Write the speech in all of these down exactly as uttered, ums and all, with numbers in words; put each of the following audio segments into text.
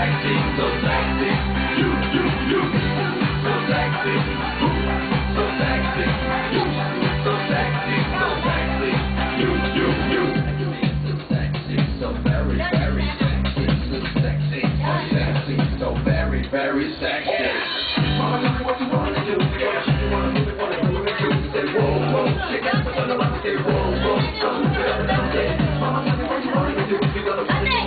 sexy, so sexy. You, you, you. So sexy. So sexy. You, so sexy, so sexy. You, you, you. So sexy, so very, very sexy. So sexy, so sexy, so very, very sexy. Mama, tell me what you wanna do. You wanna move it, wanna move it, you say whoa, whoa. Shake it, but I wanna say whoa, whoa. So move it up and down there. Mama, tell me what you wanna do. You gotta move it,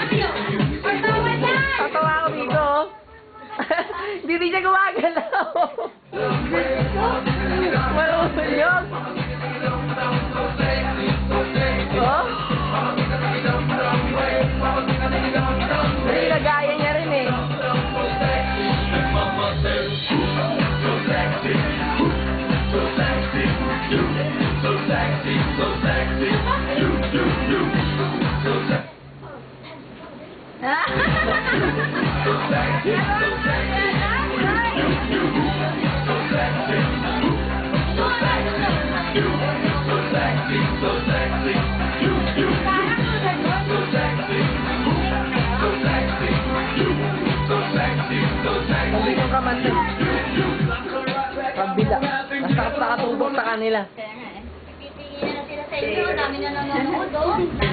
tatawa ako dito. Hindi siya gumagalaw. Malusulyog. Oh? Nilagaya niya rin eh. So sexy, so sexy, you, so sexy, so sexy, you, you, you, so sexy. So sexy, so sexy, you, you, so sexy, so sexy, you, so sexy, so sexy, you, you, so sexy, so sexy, you, so sexy, so sexy, Pambila. Masarap sa katubok sa kanila. Kaya nga eh. Pipigyan na sila sa inyo. Dami na nanonood, oh.